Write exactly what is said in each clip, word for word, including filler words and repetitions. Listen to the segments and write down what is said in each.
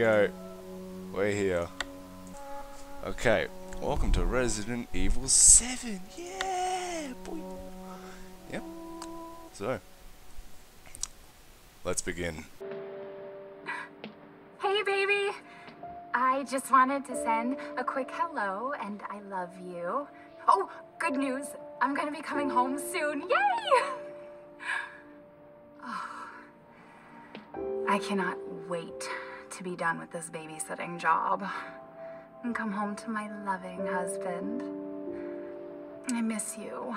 go. We're here. Okay, welcome to Resident Evil seven. Yeah, boy. Yep. So, let's begin. Hey, baby. I just wanted to send a quick hello and I love you. Oh, good news. I'm gonna be coming home soon. Yay! Oh, I cannot wait to be done with this babysitting job and come home to my loving husband. I miss you.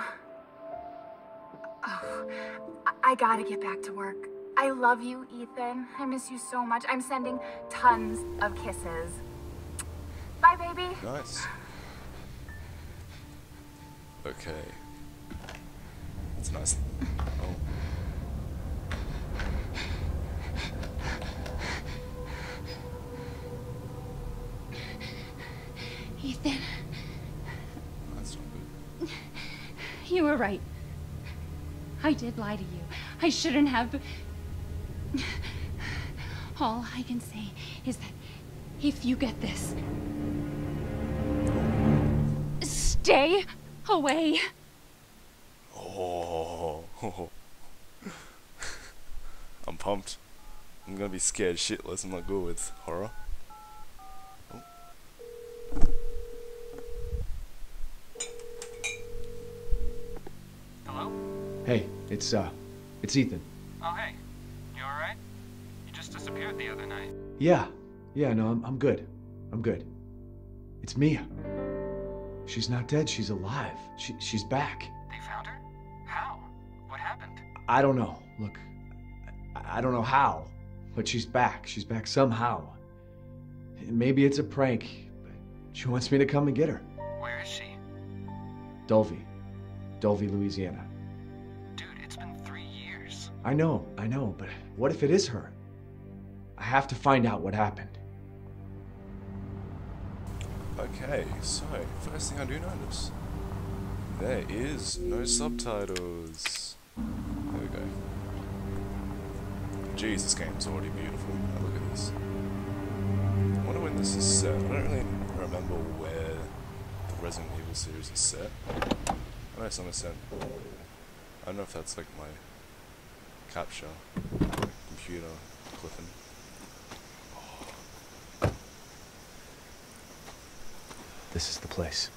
Oh, I, I gotta get back to work. I love you, Ethan. I miss you so much. I'm sending tons of kisses. Bye, baby. Nice. Okay. That's nice. Oh. Ethan. That's not good. You were right. I did lie to you. I shouldn't have. All I can say is that if you get this, stay away. Oh. I'm pumped. I'm gonna be scared shitless. I'm not good with horror. Oh. Hello? Hey, it's, uh, it's Ethan. Oh, hey. You alright? You just disappeared the other night. Yeah, yeah, no, I'm, I'm good. I'm good. It's Mia. She's not dead, she's alive. She, she's back. They found her? How? What happened? I don't know. Look, I, I don't know how, but she's back. She's back somehow. Maybe it's a prank, but she wants me to come and get her. Where is she? Dulvey. Dulvey, Louisiana. Dude, it's been three years. I know, I know, but what if it is her? I have to find out what happened. Okay, so, first thing I do notice. There is no subtitles. There we go. Jeez, this game's already beautiful. Now look at this. I wonder when this is set. I don't really remember where the Resident Evil series is set. I know some extent. I don't know if that's like my capture computer clipping. This is the place.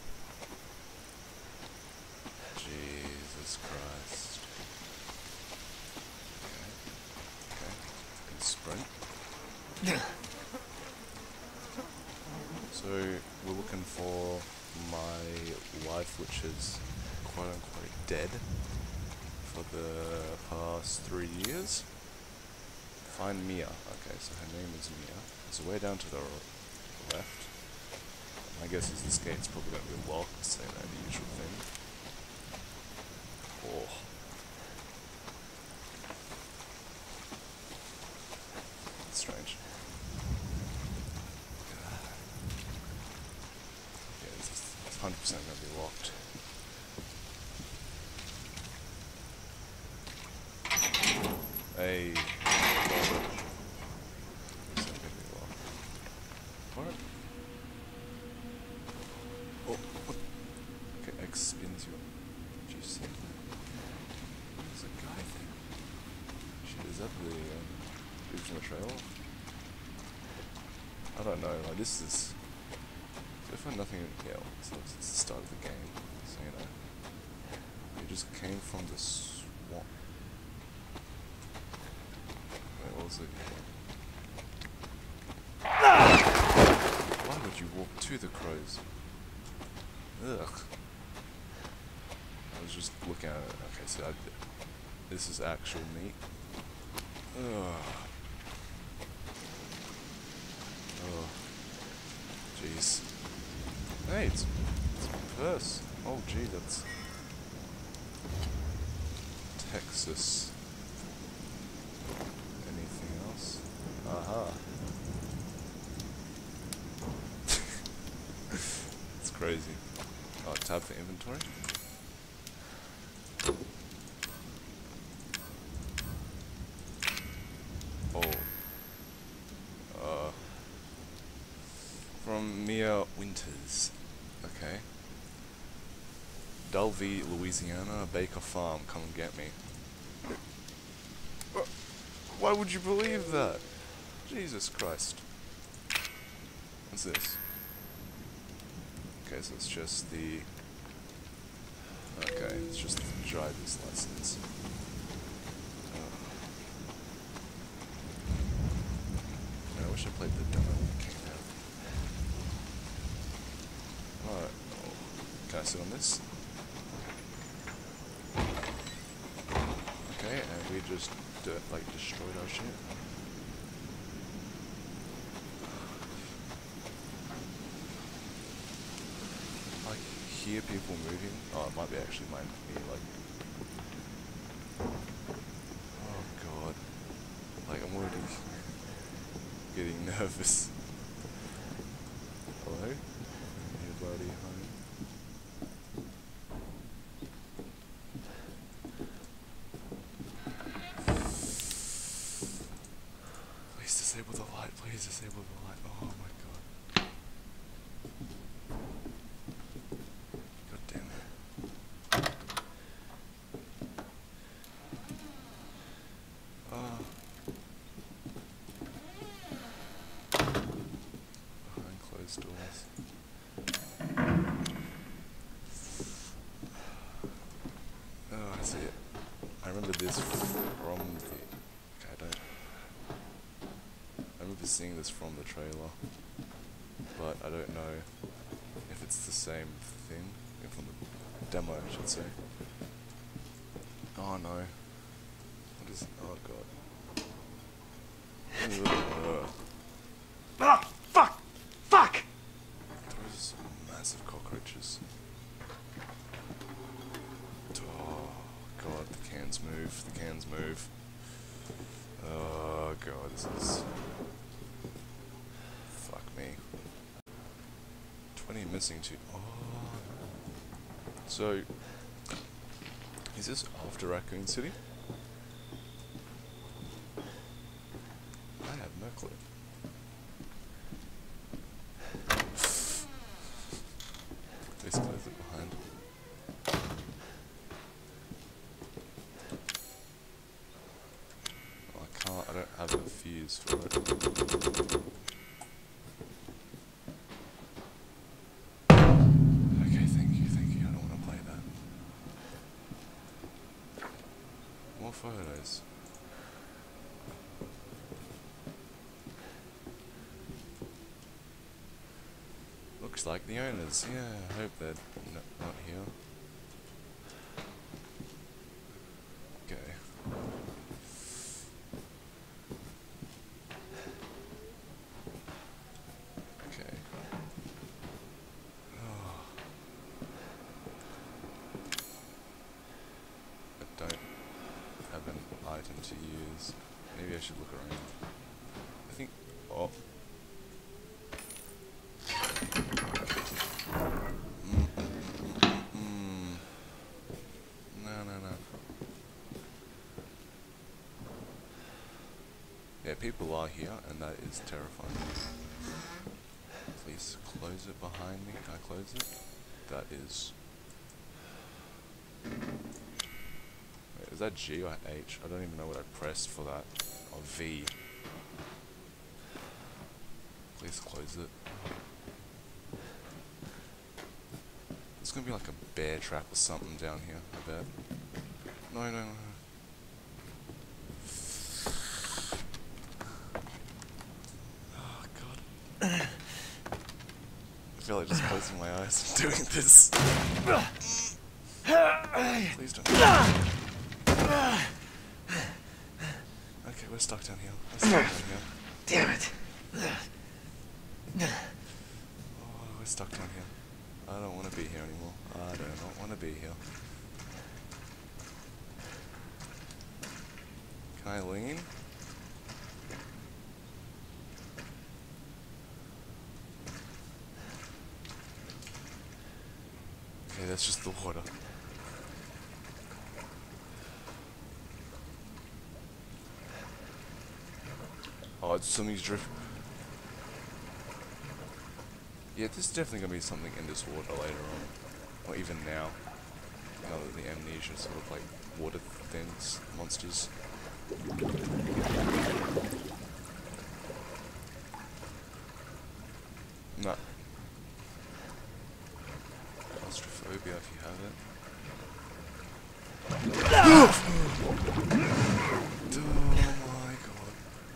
Jesus Christ. Okay. Okay. Can sprint. So we're looking for my wife, which is quote unquote dead for the past three years. Find Mia. Okay, so her name is Mia. It's way down to the left. My guess is this gate's probably going to be locked, so you know, the usual thing. Oh. That's strange. Yeah, this is one hundred percent going to be locked. Hey. It's not going to be locked. What? Oh, what? Okay, X spins you. Did you see? There's a guy there. Shit, is that the um, dude from the trailer? I don't know, like this is... So far nothing... Yeah, well, it's, it's the start of the game, so you know. We just came from the swamp. Wait, what was it? Why would you walk to the crows? Ugh. I was just looking at it. Okay, so I, this is actual meat. Ugh. Oh. Jeez. Hey, it's, it's a purse. Oh, gee, that's Texas. Anything else? Aha. It's crazy. Oh, tab for inventory. Oh. Uh. from Mia Winters. Okay. Dulvey, Louisiana, Baker Farm, come and get me. Why would you believe that? Jesus Christ. What's this? Okay, so it's just the... Okay, it's just the driver's license. Man, I wish I played the demo when it came out. Alright, oh, can I sit on this? Okay, and we just, uh, like, destroyed our shit. I hear people moving. Oh, it might be actually my, me, like... Oh, God. Like, I'm already getting nervous. Hello? Anybody home? Disable the light, please disable the light. Oh my god. God damn it. Oh. Behind closed doors. Oh, I see it. I remember this from the... Okay, I don't... I remember seeing this from the trailer, but I don't know if it's the same thing, if from the demo I should say. Oh no. What is, oh god. Ugh. Ah, fuck! Fuck! Those massive cockroaches. Oh god, the cans move, the cans move. Oh god, this is... Fuck me. twenty missing too. Oh. So, is this after Raccoon City? I have no clue. Please close it behind. Oh, I can't, I don't have a fuse for it. Okay, thank you, thank you, I don't want to play that. More photos. Looks like the owners, yeah, I hope they're n not here. Okay. Okay. Oh. I don't have an item to use. Maybe I should look around. I think... Oh. Yeah, people are here, and that is terrifying. Please close it behind me. Can I close it? That is... Wait, is that G or H? I don't even know what I pressed for that. Or V. Please close it. There's gonna be like a bear trap or something down here, I bet. No, no, no. I feel like just closing my eyes and doing this. Please don't. Okay, we're stuck down here. We're stuck down here. Damn it. Oh, we're stuck down here. I don't want to be here anymore. I do not want to be here. Can I lean? Okay, that's just the water. Oh, it's something's drift. Yeah, there's definitely gonna be something in this water later on, or even now. Now that the amnesia sort of like water things, monsters. No. Claustrophobia if you have it. Oh my god.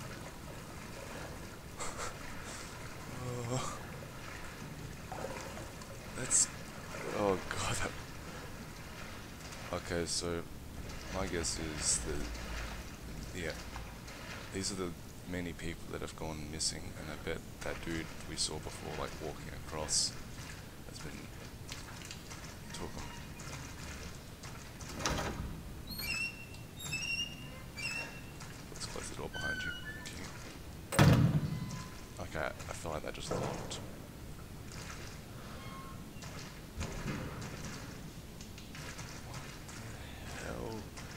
Oh. That's... Oh god. That... Okay, so my guess is that... Yeah. These are the many people that have gone missing, and I bet that dude we saw before, like walking across, has been talking. Let's close the door behind you. Thank you. Okay, I feel like that just locked. Hell.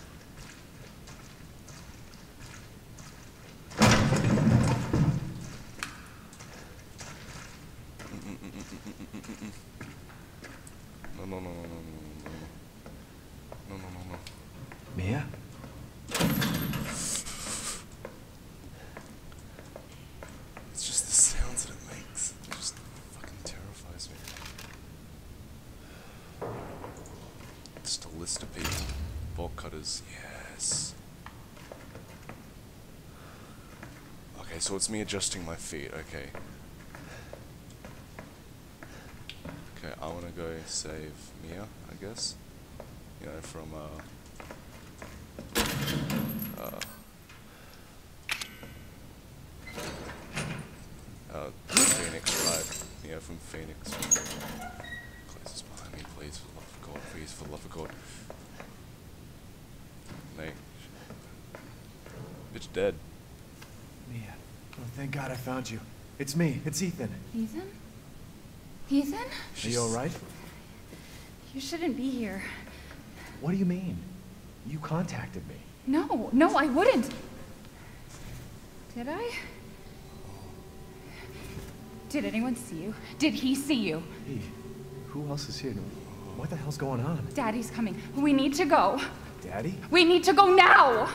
No, no, no, no, no, no, no, no, no, no, no. Mia? It's just the sounds that it makes. It just fucking terrifies me. Just a list of people. Bolt cutters, yes. Okay, so it's me adjusting my feet, okay. Okay, I wanna go save Mia, I guess. You know, from, uh... Uh... Uh, Phoenix, right? Yeah, from Phoenix. Close this behind me, please, for the love of God, please, for the love of God. Nate. Bitch dead. Mia. Oh, thank God I found you. It's me. It's Ethan. Ethan? Ethan? Are you alright? You shouldn't be here. What do you mean? You contacted me. No, no, I wouldn't. Did I? Did anyone see you? Did he see you? Hey, who else is here? What the hell's going on? Daddy's coming. We need to go. Daddy? We need to go now!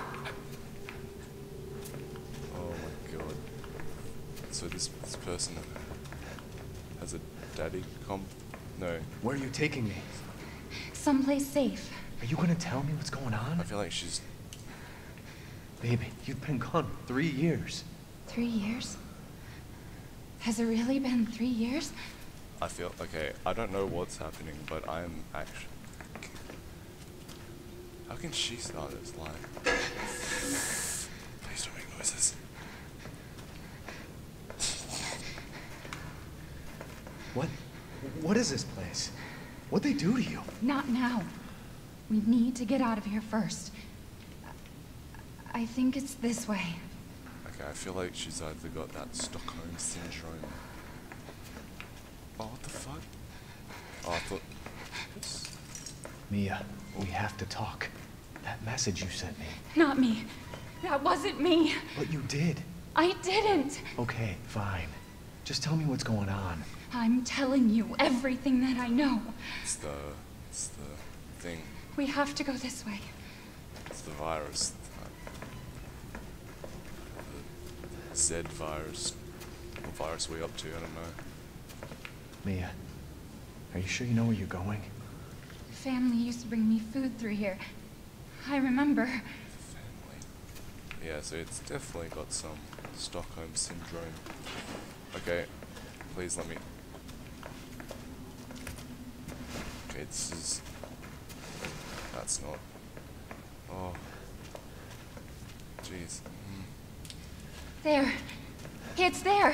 Oh my god. So this, this person has a daddy comp? No. Where are you taking me? Someplace safe. Are you gonna tell me what's going on? I feel like she's... Baby, you've been gone three years. Three years? Has it really been three years? I feel... Okay, I don't know what's happening, but I'm actually... How can she start this line? Please don't make noises. What? What is this place? What'd they do to you? Not now. We need to get out of here first. I think it's this way. Okay, I feel like she's either got that Stockholm syndrome. Oh, what the fuck? Oh, I thought... This? Mia, we have to talk. That message you sent me. Not me. That wasn't me. But you did. I didn't. Okay, fine. Just tell me what's going on. I'm telling you everything that I know. It's the... It's the thing. We have to go this way. It's the virus. The Z virus. What virus are we up to? I don't know. Mia, are you sure you know where you're going? Family used to bring me food through here. I remember. Family. Yeah, so it's definitely got some Stockholm syndrome. Okay, please let me... Okay, this is... That's not... Oh. Jeez. Mm. There. It's there.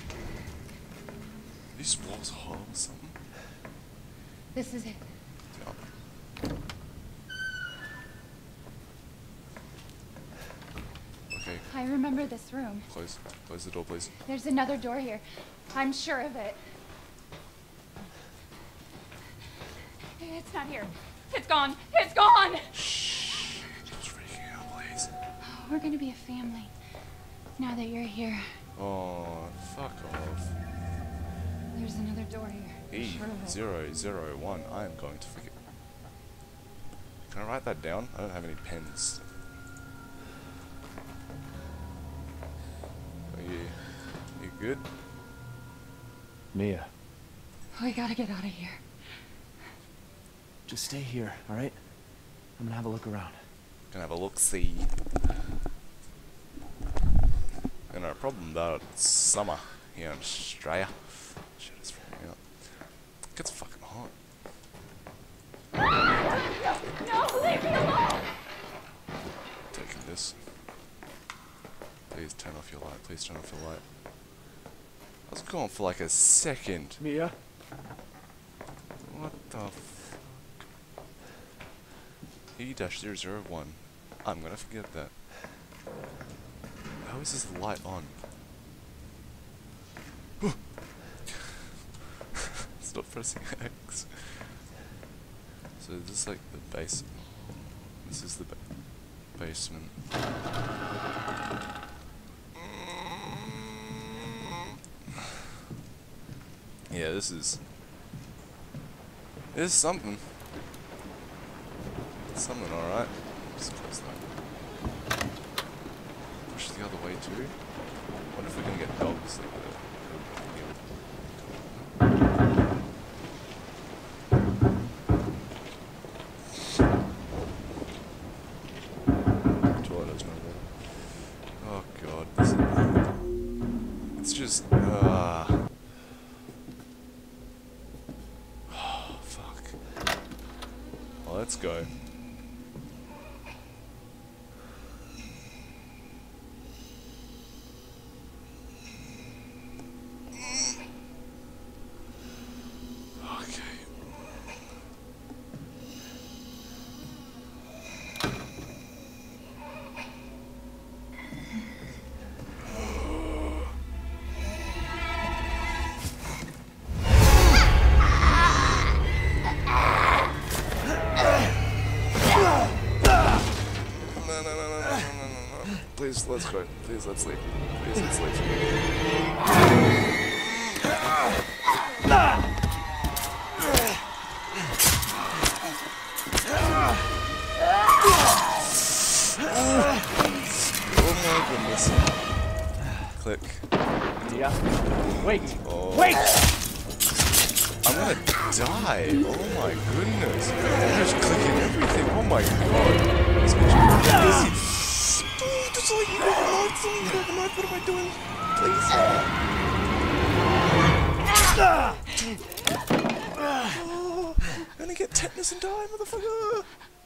These walls hollow or something? This is it. Yeah. Okay, I remember this room. close. Close the door, please. There's another door here. I'm sure of it. It's not here. It's gone. It's gone! Shh. Just freaking out, please. We're gonna be a family. Now that you're here. Oh, fuck off. There's another door here. E zero zero one. I am going to forget. Can I write that down? I don't have any pens. Are you, you good? Mia, We gotta get out of here. just stay here, alright? I'm gonna have a look around. Gonna have a look see. You know, a problem though, it's summer here in Australia. Shit, it's freaking out. It gets fucking hot. No, leave me alone! Taking this. Please turn off your light. Please turn off your light. I was gone for like a second. Mia? What the fuck? E zero zero one. I'm gonna forget that. How is this light on? Stop pressing X. So this is like the base. This is the ba basement. Yeah, this is. This is something. It's something, alright. Just close that. Push the other way too. Wonder if we're gonna get dogs like that. Toilet's not there. Oh god, this is. It's just. Uh, oh fuck. Well, let's go. Please, let's go. Please, let's leave. Please, let's leave. Oh my goodness. Click. Yeah. Wait. Oh. Wait! I'm gonna die. Oh my goodness. I'm just clicking everything. Oh my god. This bitch is busy. Just like you got a knife, just like you got a knife. What am I doing? Please. Oh, I'm gonna get tetanus and die, motherfucker.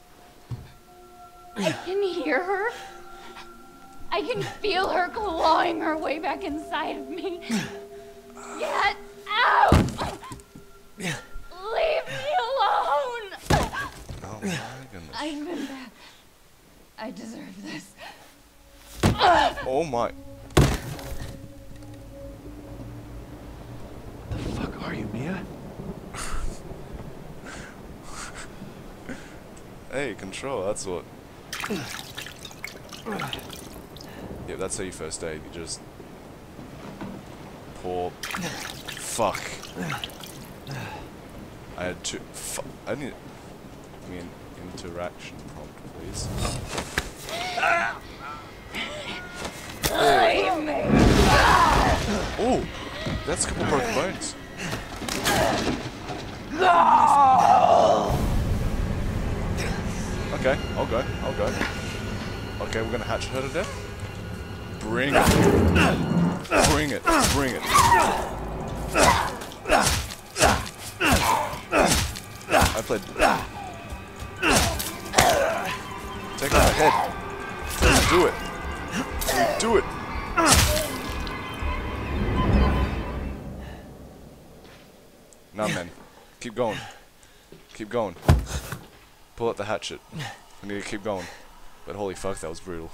I can hear her. I can feel her clawing her way back inside of me. Get out! Leave me alone! Oh my goodness. I've been bad. I deserve this. Oh my. The fuck are you, Mia? Hey, control, that's what. Yeah, that's how you first aid. You just pour. Fuck. I had to. Fu I need. I mean, interaction prompt, please. Oh, that's a couple broken bones. Okay, I'll go. I'll go. Okay, we're gonna hatchet her to death. Bring it. Bring it. Bring it. I played. Take out my head. Let's do it. Do it. Nah, man. Keep going. Keep going. Pull out the hatchet. We need to keep going. But holy fuck, that was brutal.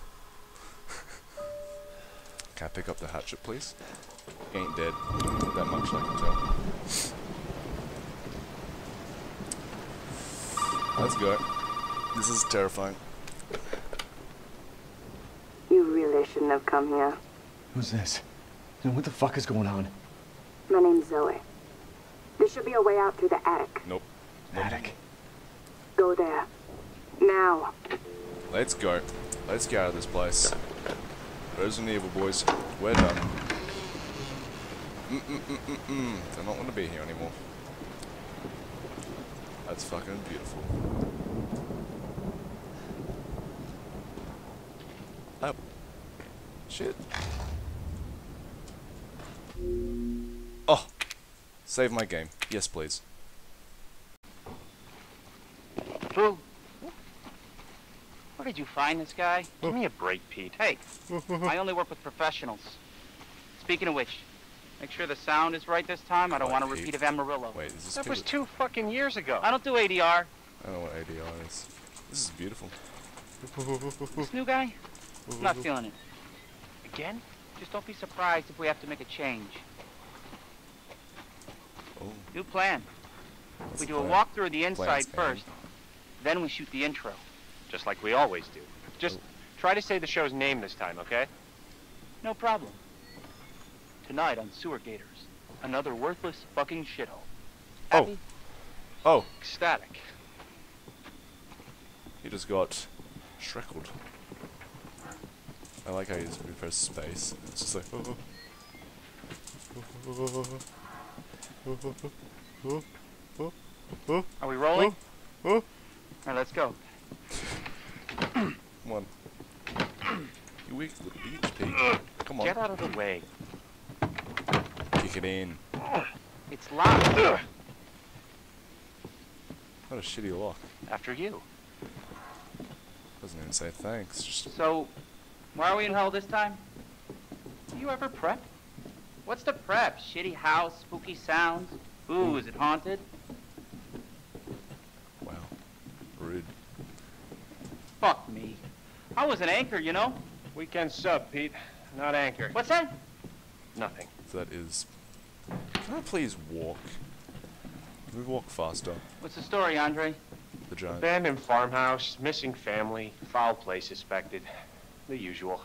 Can I pick up the hatchet, please? He ain't dead. That much I can tell. Let's go. This is terrifying. You really shouldn't have come here. Who's this? And what the fuck is going on? My name's Zoe. There should be a way out through the attic. Nope. Nope. Attic. Go there. Now. Let's go. Let's get out of this place. Resident Evil, boys. We're done. Mm-mm-mm-mm-mm. Do not want to be here anymore. That's fucking beautiful. Oh. Shit. Oh. Save my game. Yes, please. Boo. Where did you find this guy? Give me a break, Pete. Hey, I only work with professionals. Speaking of which, make sure the sound is right this time. I don't want a repeat of Amarillo. Wait, is this That was people- two fucking years ago. I don't do A D R. I don't know what A D R is. This is beautiful. This new guy? I'm not feeling it. Again? Just don't be surprised if we have to make a change. Oh, New plan. what's We the do a plan? walkthrough of the inside Plan's first, then we shoot the intro. Just like we always do. Just try to say the show's name this time, okay? No problem. Tonight on Sewer Gators, another worthless fucking shithole. Oh. Happy? Oh, Ecstatic. he just got shreckled. I like how you just press space. It's just like, oh. Oh, oh, oh, Are we rolling? oh, oh. All right, let's go. Come on. You weak little beach pig. Come on. Get out of the way. Kick it in. It's locked. What a shitty lock. After you. Doesn't even say thanks. Just So, why are we in hell this time? Do you ever prep? What's the prep? Shitty house, spooky sounds? Ooh, is it haunted? wow. Rude. Fuck me. I was an anchor, you know? Weekend sub, Pete. Not anchor. What's that? Nothing. That is. Can I please walk? Can we walk faster? What's the story, Andre? The giant. Abandoned farmhouse, missing family, foul play suspected. The usual.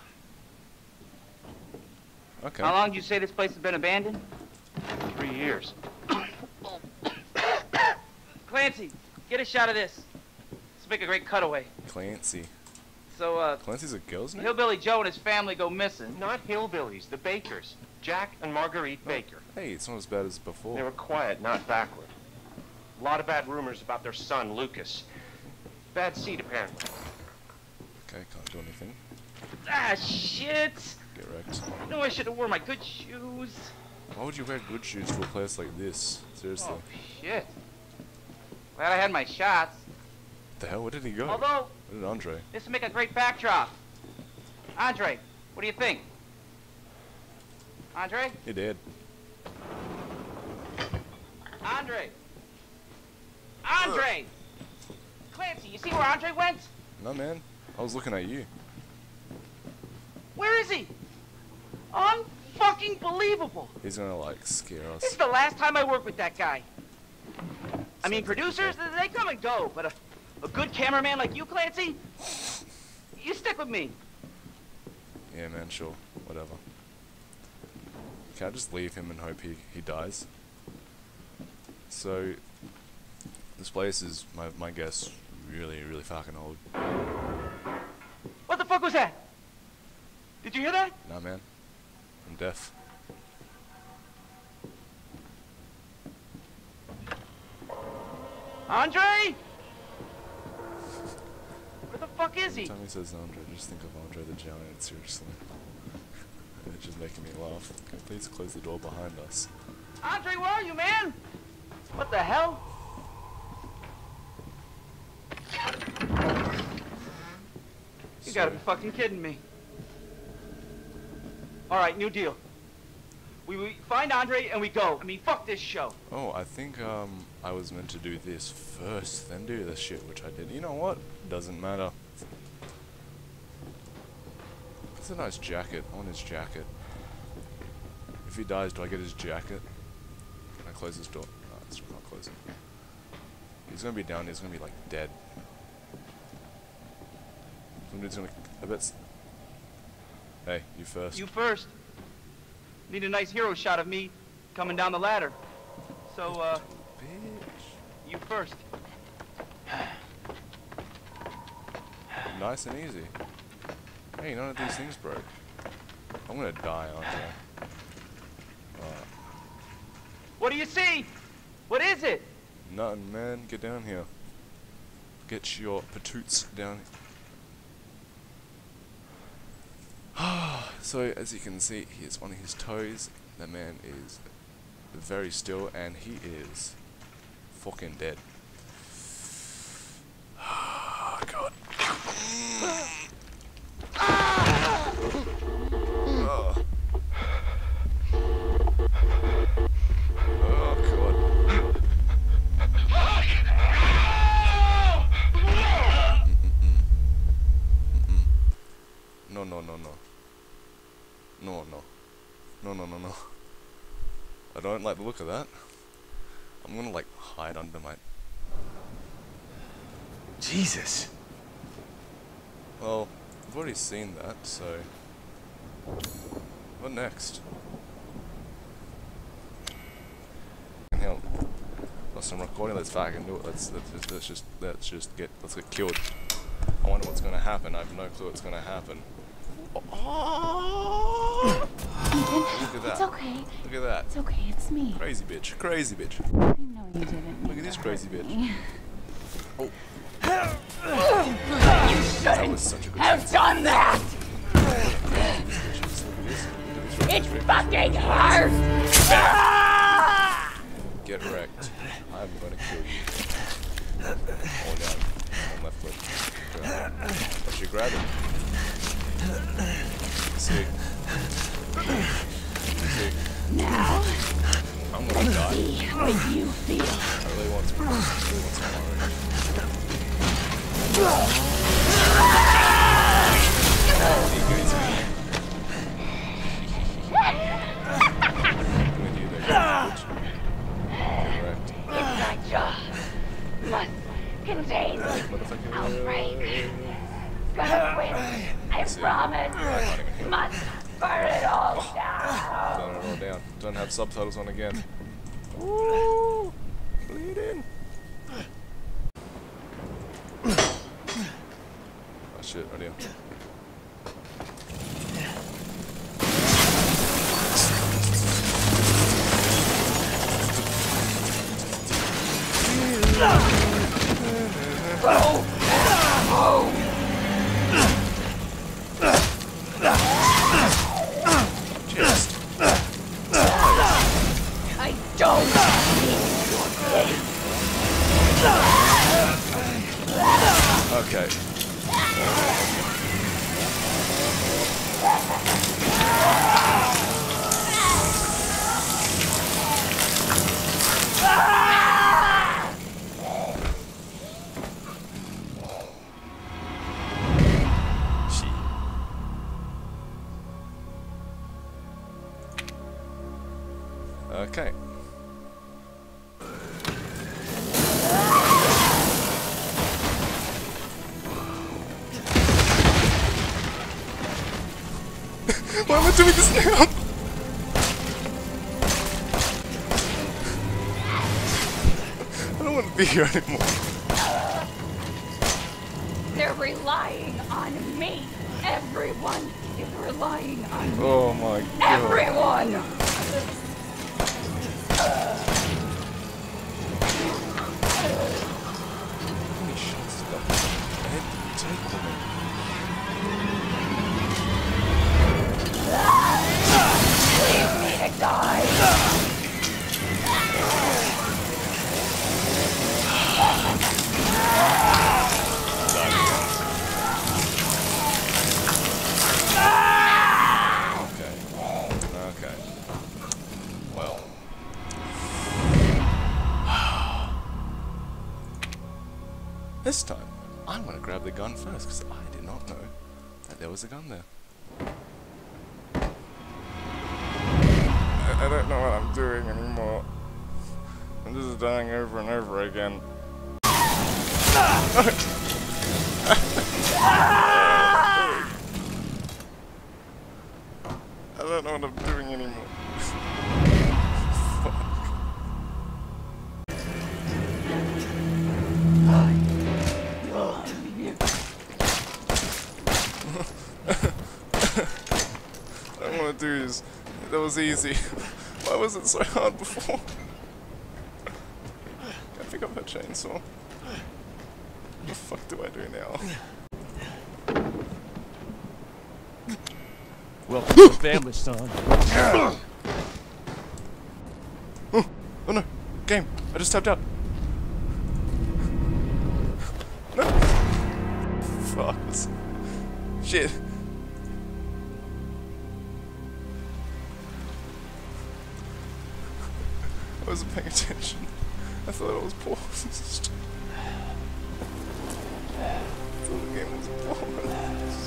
Okay. How long did you say this place has been abandoned? Three years. Clancy, get a shot of this. Let's make a great cutaway. Clancy. So, uh, Clancy's a girl's name? Hillbilly Joe and his family go missing. Not hillbillies, the Bakers. Jack and Marguerite Baker. Hey, it's not as bad as They before. were quiet, not backward. A lot of bad rumors about their son, Lucas. Bad seed, apparently. Okay, can't do anything. Ah, shit! Get wrecked. No, I should have worn my good shoes. Why would you wear good shoes to a place like this? Seriously. Oh, shit. Glad I had my shots. What the hell? Where did he go? Although, Where did Andre? this would make a great backdrop. Andre, what do you think? Andre? He did. Andre! Andre! Clancy, you see where Andre went? No, man. I was looking at you. Where is he? Unfucking believable. He's gonna, like, scare This us. is the last time I work with that guy. I mean, Sounds like producers, okay. they come and go, but a, a good cameraman like you, Clancy, you stick with me. Yeah, man, sure. Whatever. Can I just leave him and hope he, he dies? So, this place is, my, my guess, really, really fucking old. What the fuck was that? Did you hear that? Nah, man. I'm deaf. Andre? Where the fuck is he? Every time he says Andre, I just think of Andre the Giant, seriously. It's just making me laugh. Can you please close the door behind us? Andre, where are you, man? What the hell? You gotta be fucking kidding me. All right, new deal. We, we find Andre and we go. I mean, fuck this show. Oh, I think um I was meant to do this first, then do this shit, which I did. You know what? Doesn't matter. It's a nice jacket. I want his jacket. If he dies, do I get his jacket? Can I close this door? No, I still can't close it. He's gonna be down. He's gonna be like dead. Somebody's gonna. I bet. s- Hey, you first. You first. Need a nice hero shot of me coming down the ladder. So So, uh, Bitch. you first. Nice and easy. Hey, none of these things broke. I'm gonna die, aren't I? Alright. What do you see? What is it? Nothing, man. Get down here. Get your patoots down here. So, as you can see, here's one of his toes. The man is very still, and he is fucking dead. Oh, God. Oh. Oh, God. No, no, no, no. No, no. No, no, no, no. I don't like the look of that. I'm gonna, like, hide under my... Jesus. Well, I've already seen that, so... What next? Hell. Got some recording, let's fucking do it. Let's, let's, let's, let's just, let's just get, let's get killed. I wonder what's gonna happen. I have no clue what's gonna happen. Oh! Look at that. It's okay. Look at that. It's okay. It's me. Crazy bitch. Crazy bitch. I know you didn't. Look at this crazy bitch. Me. Oh. You That was such a good have done that. It fucking hurts. Get wrecked. I'm gonna kill you. Hold down. On left click. I should grab it. See. See. Now, I'm gonna die. see what you feel. I really want to. I really want some orange. With you there, bitch. Get wrecked. My jaw must contain this Motherfucker. outbreak. Gonna win. I See. promise. I can't even hear. Must burn it all down. Done it all down. Don't have subtitles on again. Ooh, bleeding. Oh shit, right here. Just. I don't Okay. She. Okay. Why am I doing this now? I don't want to be here anymore. They're relying on me. Everyone is relying on me. Oh my god. Everyone! How many shots did that head did you take, woman? Leave me to die. Okay. Okay. Well. This time, I'm gonna grab the gun first, because I did not know that there was a gun there. I, I don't know what I'm doing anymore. I'm just dying over and over again. I don't know what I'm doing anymore. Fuck. That was easy. Why was it so hard before? I pick up her chainsaw. What the fuck do I do now? Welcome to the family, son. Oh, oh no. Game. I just tapped out. No. Fuck. Shit. I wasn't paying attention. I thought it was paused. I thought the game was paused.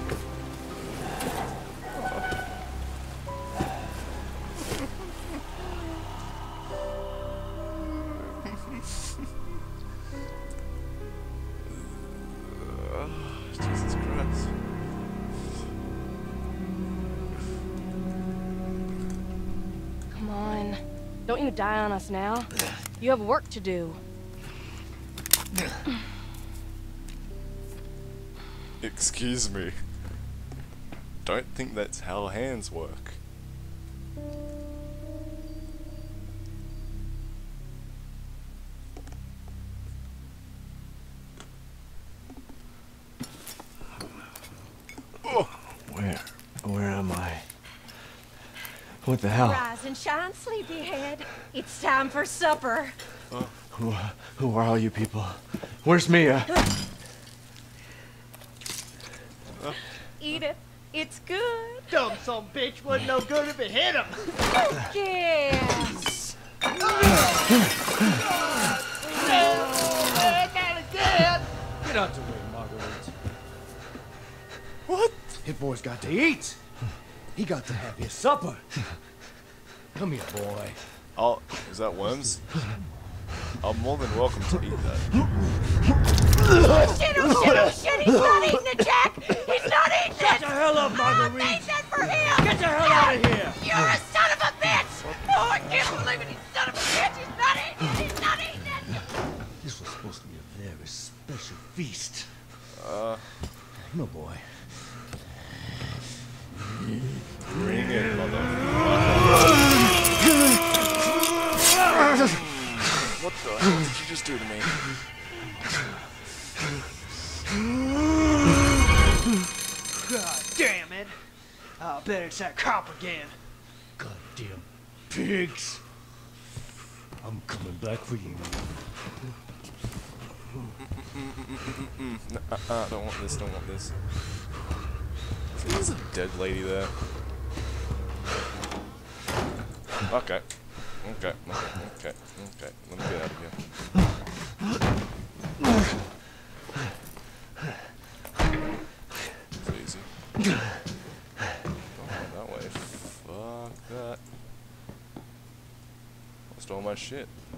Jesus Christ. Come on. Don't you die on us now. You have work to do. Excuse me. Don't think that's how hands work. Oh. Where? Where am I? What the hell? Rise and shine, sleepyhead. It's time for supper. Oh. Who, who are all you people? Where's Mia? Eat it. It's good. Dumb son bitch wasn't no good if it hit him. Yes. Get out the way, Marguerite. What? His boy's got to eat. He got to have his supper. Come here, boy. Oh, is that worms? I'm more than welcome to eat that. Oh shit, oh shit, oh shit, he's not eating it, Jack! He's not eating it! Get the hell up, I Marguerite! made that for him! Get the hell out of here! You're a son of a bitch! Oh, I can't believe it, you son of a bitch! He's not eating it! He's not eating it! This was supposed to be a very special feast. Uh. No, boy. Bring it, motherfucker. What the hell did you just do to me? God damn it! I bet it's that cop again. Goddamn pigs! I'm coming back for you. No, uh, uh, don't want this, don't want this. There's a dead lady there. Okay. Okay, okay, okay, okay. Let me get out of here. It's easy. Don't go that way. Fuck that. Lost all my shit.